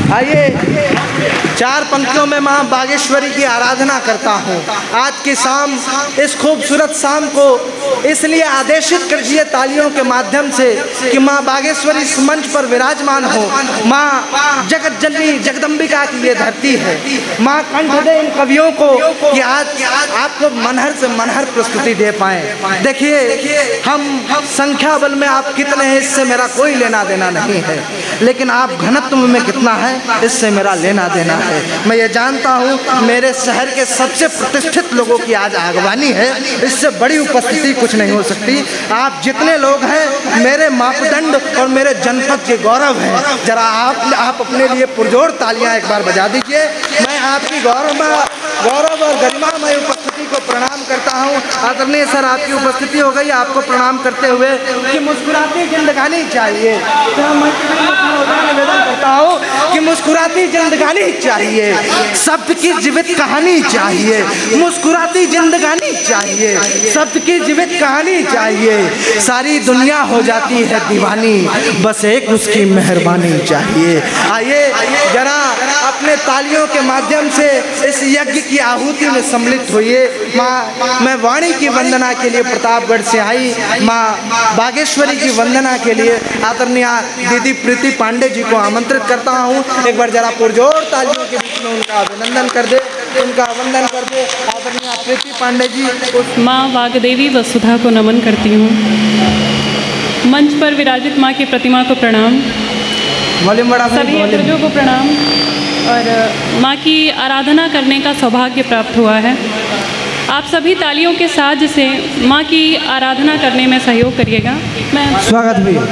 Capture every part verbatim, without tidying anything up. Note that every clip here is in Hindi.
आइए चार पंक्तियों में माँ बागेश्वरी की आराधना करता हूँ। आज की शाम, इस खूबसूरत शाम को इसलिए आदेशित कर दिए तालियों के माध्यम से कि माँ बागेश्वरी इस मंच पर विराजमान हो। माँ जगत जननी जगदम्बिका की ये धरती है। माँ कंठ दे इन कवियों को कि आज आपको मनहर से मनहर प्रस्तुति दे पाए। देखिए हम संख्या बल में आप कितने हैं इससे मेरा कोई लेना देना नहीं है, लेकिन आप घनत्व में कितना है इससे मेरा लेना देना है। मैं ये जानता हूँ मेरे शहर के सबसे प्रतिष्ठित लोगों की आज आगवानी है, इससे बड़ी उपस्थिति कुछ नहीं हो सकती। आप जितने लोग हैं मेरे मापदंड और मेरे जनपद के गौरव हैं। जरा आप आप अपने लिए पुरजोर तालियां एक बार बजा दीजिए। मैं आपकी गौरव गौरव और गरिमामय उपस्थिति को प्रणाम करता हूँ। आदरणीय सर, आपकी उपस्थिति हो गई, आपको प्रणाम करते हुए कि मुस्कुराती जिंदगानी चाहिए। निवेदन करता हूँ कि मुस्कुराती जिंदगानी चाहिए, शब्द की जीवित कहानी चाहिए। मुस्कुराती जिंदगानी चाहिए, शब्द की जीवित कहानी चाहिए। सारी दुनिया हो जाती है दीवानी, बस एक उसकी मेहरबानी चाहिए। आइए जरा अपने तालियों के माध्यम से इस यज्ञ की आहुति में सम्मिलित होइए। माँ, मैं वाणी की वंदना के लिए प्रतापगढ़ से आई माँ बागेश्वरी की वंदना के लिए आदरणीय दीदी प्रीति पांडे जी को आमंत्रित करता हूँ। एक बार जरा पुरजोर तालियों के बीच में उनका अभिनंदन कर दे, उनका वंदन कर दे। आदरणीय प्रीति पांडे जी। माँ वागदेवी वसुधा को नमन करती हूँ। मंच पर विराजित माँ की प्रतिमा को प्रणाम, सभी अग्रजों को प्रणाम। और माँ की आराधना करने का सौभाग्य प्राप्त हुआ है। आप सभी तालियों के साथ से माँ की आराधना करने में सहयोग करिएगा। मैं स्वागत भैया।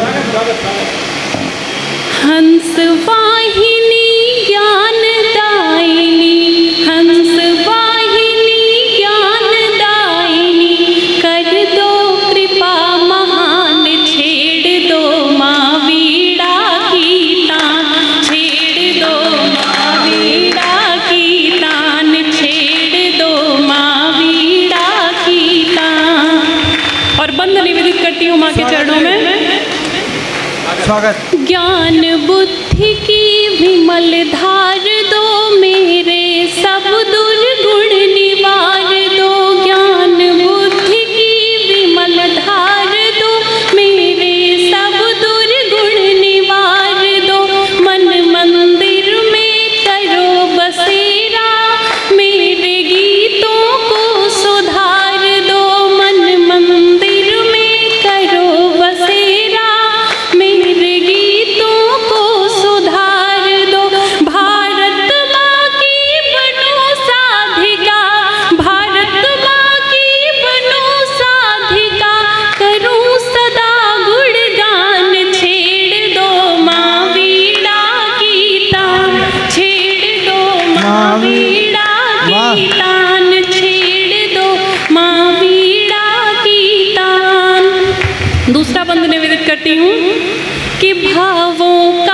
हंस वाहिनी ज्ञान दायिनी, हंस वाहिनी ज्ञान दायिनी, कर दो कृपा महान, छेड़ दो माँ वीणा की तान, छेड़ दो माँ वीणा की तान, छेड़ दो माँ वीणा की तान। और बंद निवेदित करती हूँ माँ के चरणों में। स्वागत। ज्ञान बुद्धि की विमल धार दो, मेरे सब दुर्गुण निवार दो। ज्ञान बुद्धि की विमल धार दो, मेरे सब दुर्गुण निवार दो। मन मंदिर में करो बसेरा, मेरे गीतों को सुधार दो। मन मंदिर में करो बसेरा, मेरे गीतों को सुधार दो। भारत माँ की बनो साधिका, भारत माँ की बनो साधिका, करूँ सदा गुणगान। छेड़ दो माँ वीणा की तान, छेड़ दो माँ वीणा की तान, छेड़ दो माँ वीणा की तान। दूसरा बंद निवेदित करती हूँ कि भावों